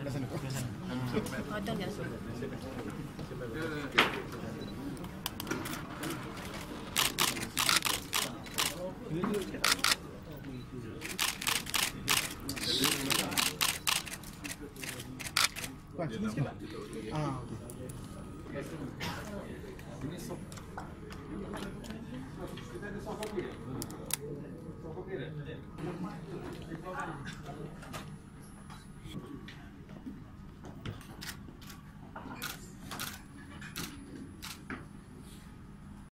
Dah sana. Ada dia. Wah, sini sikit tak? Ah. Ini sop.